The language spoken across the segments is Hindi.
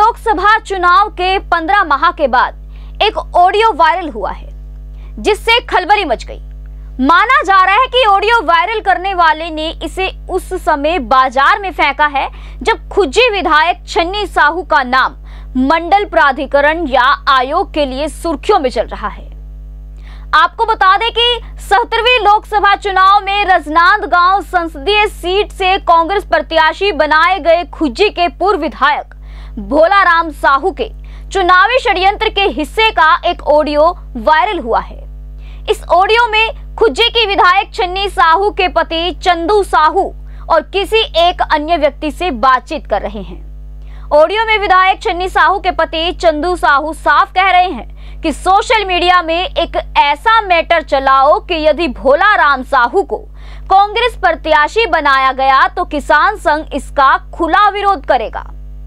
लोकसभा चुनाव के 15 माह के बाद एक ऑडियो वायरल हुआ है जिससे खलबली मच गई। माना जा रहा है कि ऑडियो वायरल करने वाले ने इसे उस समय बाजार में फेंका है जब खुज्जी विधायक छन्नी साहू का नाम मंडल प्राधिकरण या आयोग के लिए सुर्खियों में चल रहा है। आपको बता दें कि 77वीं लोकसभा चुनाव में रजनांदगांव संसदीय सीट से कांग्रेस प्रत्याशी बनाए गए खुज्जी के पूर्व विधायक भोलाराम साहू के चुनावी षड्यंत्र के हिस्से का एक ऑडियो वायरल हुआ है। इस ऑडियो में खुज्जी की विधायक छन्नी साहू के पति चंदू साहू और किसी एक अन्य व्यक्ति से बातचीत कर रहे हैं। ऑडियो में विधायक छन्नी साहू के पति चंदू साहू साफ कह रहे हैं कि सोशल मीडिया में एक ऐसा मैटर चलाओ कि यदि भोलाराम साहू को कांग्रेस प्रत्याशी बनाया गया तो किसान संघ इसका खुला विरोध करेगा।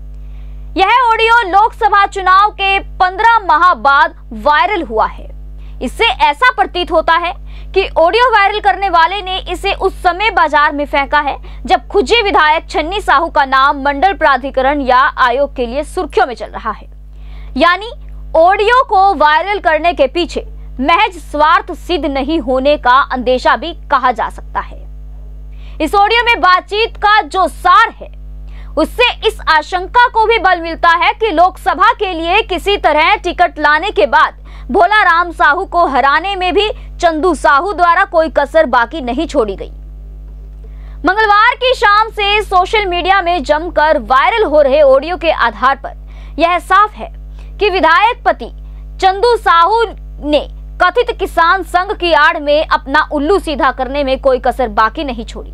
यह ऑडियो लोकसभा चुनाव के 15 माह बाद वायरल हुआ है। इससे ऐसा प्रतीत होता है कि ऑडियो वायरल करने वाले ने इसे उस समय बाजार में फेंका है जब खुज्जी विधायक छन्नी साहू का नाम मंडल प्राधिकरण या आयोग के लिए सुर्खियों में चल रहा है। यानी ऑडियो को वायरल करने के पीछे महज स्वार्थ सिद्ध नहीं होने का अंदेशा भी कहा जा सकता है। इस ऑडियो में बातचीत का जो सार है उससे इस आशंका को भी बल मिलता है कि लोकसभा के लिए किसी तरह टिकट लाने के बाद भोलाराम साहू को हराने में भी चंदू साहू द्वारा कोई कसर बाकी नहीं छोड़ी गई। मंगलवार की शाम से सोशल मीडिया में जमकर वायरल हो रहे ऑडियो के आधार पर यह साफ है कि विधायक पति चंदू साहू ने कथित किसान संघ की आड़ में अपना उल्लू सीधा करने में कोई कसर बाकी नहीं छोड़ी।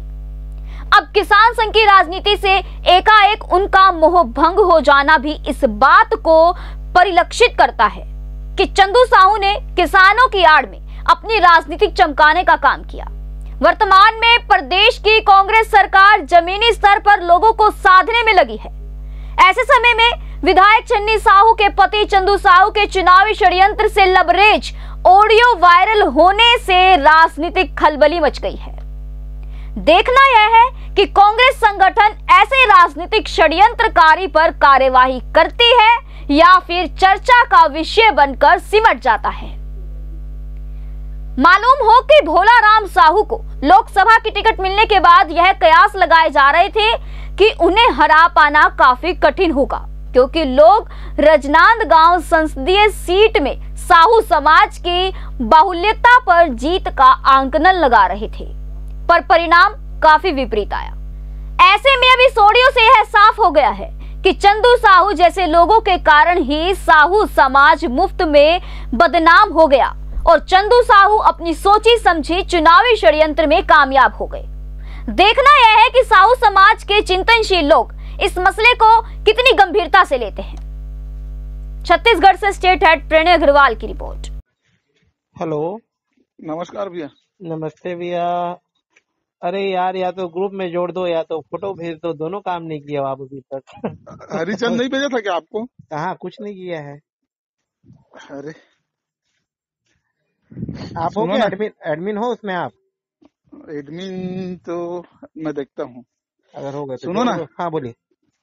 अब किसान संघ की राजनीति से एकाएक उनका मोहभंग हो जाना भी इस बात को परिलक्षित करता है कि चंदू साहू ने किसानों की आड़ में अपनी राजनीतिक चमकाने का काम किया। वर्तमान में प्रदेश की कांग्रेस सरकार जमीनी स्तर पर लोगों को साधने में लगी है। ऐसे समय में विधायक छन्नी साहू के पति चंदू साहू के चुनावी षड्यंत्र से लबरेज ऑडियो वायरल होने से राजनीतिक खलबली मच गई है। देखना यह है कि कांग्रेस संगठन ऐसे राजनीतिक षड्यंत्रकारी पर कार्यवाही करती है या फिर चर्चा का विषय बनकर सिमट जाता है। मालूम हो कि भोलाराम साहू को लोकसभा की टिकट मिलने के बाद यह कयास लगाए जा रहे थे कि उन्हें हरा पाना काफी कठिन होगा, क्योंकि लोग रजनांदगांव संसदीय सीट में साहू समाज की बाहुल्यता पर जीत का आंकलन लगा रहे थे, पर परिणाम काफी विपरीत आया। ऐसे में अब इस ऑडियो से यह साफ हो गया है कि चंदू साहू जैसे लोगों के कारण ही साहू समाज मुफ्त में बदनाम हो गया और चंदू साहू अपनी सोची समझी चुनावी षड्यंत्र में कामयाब हो गए। देखना यह है कि साहू समाज के चिंतनशील लोग इस मसले को कितनी गंभीरता से लेते हैं। छत्तीसगढ़ से स्टेट हेड प्रणय अग्रवाल की रिपोर्ट। हेलो, नमस्कार भैया। नमस्ते भैया। अरे यार, या तो ग्रुप में जोड़ दो या तो फोटो भेज दो, दोनों काम नहीं किया आप अभी तक। हरिचंद नहीं भेजा था क्या आपको? कहाँ, कुछ नहीं किया है। अरे आप हो क्या एडमिन हो उसमें? आप एडमिन तो मैं देखता हूँ, अगर हो गए तो सुनो ना। हाँ बोलिए।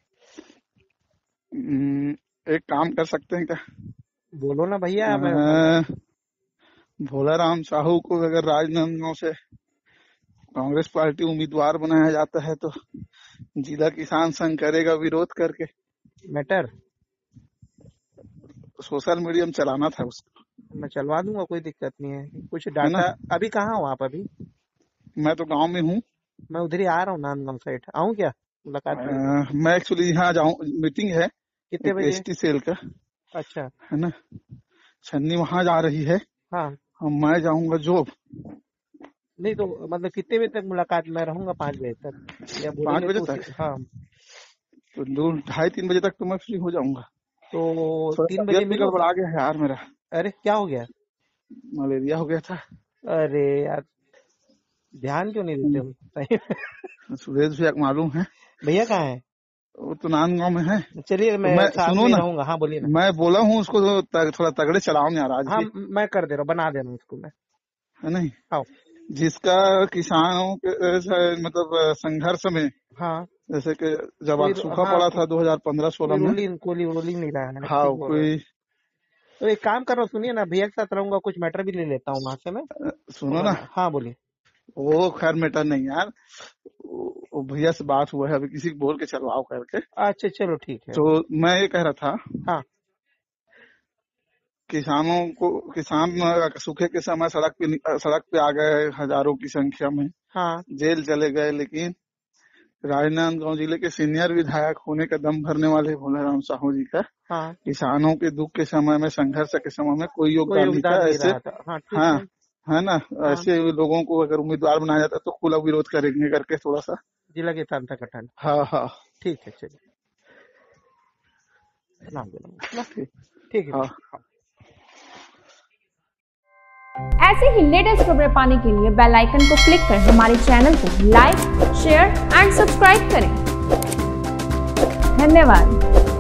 एक काम कर सकते हैं क्या? बोलो ना भैया। भोलाराम साहू को अगर राजनांदगांव से कांग्रेस पार्टी उम्मीदवार बनाया जाता है तो जिला किसान संघ करेगा विरोध करके। मैटर सोशल मीडिया में चलाना था उसको। मैं चलवा दूंगा, कोई दिक्कत नहीं है। कुछ डाटा। अभी कहाँ हो आप? अभी मैं तो गांव में हूँ। मैं उधर ही आ रहा हूँ, नांदगांव साइड। आऊँ क्या मुलाकात? मैं एक्चुअली यहाँ जाऊँ, मीटिंग है कितने बजे? एसटी सेल का। अच्छा, है ना। छन्नी वहाँ जा रही है। हाँ, मैं जाऊंगा जॉब। नहीं तो मतलब कितने बजे तक मुलाकात? मैं रहूंगा 5 बजे तक या 5 बजे तक? हाँ, तो 2-2:30-3 बजे तक तो मैं फ्री हो जाऊंगा। तो 3 बजे में गड़बड़ा गया है यार मेरा। अरे क्या हो गया? मलेरिया हो गया था। अरे यार, ध्यान क्यों नहीं देते हो? सही सुरेश भैया मालूम है। भैया कहाँ है? वो तो नांदगांव में है। चलिए मैं सुनो ना, रहूंगा। हाँ बोलिए ना। मैं बोला हूँ उसको थोड़ा तगड़े चलाओ यार आज। हाँ, मैं कर दे रहा हूँ, बना दे रहा हूँ उसको मैं। है नहीं? हाँ, जिसका किसानों के मतलब संघर्ष में हाँ जैसे कि जब कोई सूखा हाँ पड़ा था 2015-16 में। कोई रूलिंग नहीं रहा है, हाँ ठीक बोल रहे हो। कोई तो एक काम कर रहा हूँ, सुनिए ना, भैया के साथ रहूंगा, कुछ मैटर भी ले लेता हूँ वहां से मैं। सुनो ना, हाँ बोलिए। वो खैर मैटर नहीं यार, वो भैया से बात हुआ है, अभी किसी को बोल के चलवाओ करके। अच्छा चलो ठीक है। तो मैं ये कह रहा था, हाँ किसान सूखे के समय सड़क पे आ गए हजारों की संख्या में, हाँ जेल चले गए, लेकिन राजनांदगांव जिले के सीनियर विधायक होने का दम भरने वाले भोलाराम साहू जी का हाँ किसानों के दुख के समय में, संघर्ष के समय में कोई योगदान नहीं था। नहीं ऐसे रहा था। हाँ ठीक हाँ है। है ना, ऐसे लोगों को अगर उम्मीदवार बनाया जाता तो खुला विरोध करेंगे करके थोड़ा सा जिला किसान संगठन। हाँ हाँ ठीक है चलिए, नाम देना। ठीक है। हाँ। ऐसे ही लेटेस्ट खबरें पाने के लिए बेल आइकन को क्लिक कर हमारे चैनल को लाइक, शेयर एंड सब्सक्राइब करें। धन्यवाद।